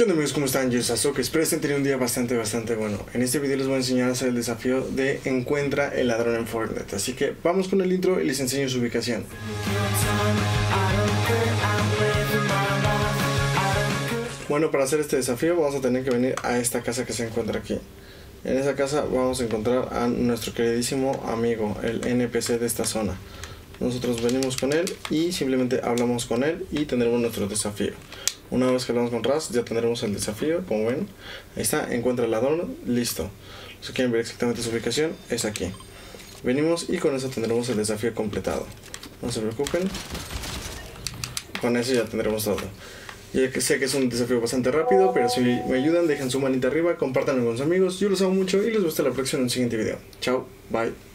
¿Qué onda amigos? ¿Cómo están? Yo soy Sasuke, espero estén teniendo un día bastante bueno. En este video les voy a enseñar a hacer el desafío de encuentra el ladrón en Fortnite. Así que vamos con el intro y les enseño su ubicación. Bueno, para hacer este desafío vamos a tener que venir a esta casa que se encuentra aquí. En esa casa vamos a encontrar a nuestro queridísimo amigo, el NPC de esta zona. Nosotros venimos con él y simplemente hablamos con él y tendremos nuestro desafío. Una vez que hablamos con Raz, ya tendremos el desafío, como ven. Ahí está, encuentra el ladrón, listo. Si quieren ver exactamente su ubicación, es aquí. Venimos y con eso tendremos el desafío completado. No se preocupen. Con eso ya tendremos todo. Ya que sé que es un desafío bastante rápido, pero si me ayudan, dejen su manita arriba, compártanlo con sus amigos. Yo los amo mucho y les veo hasta la próxima en un siguiente video. Chao, bye.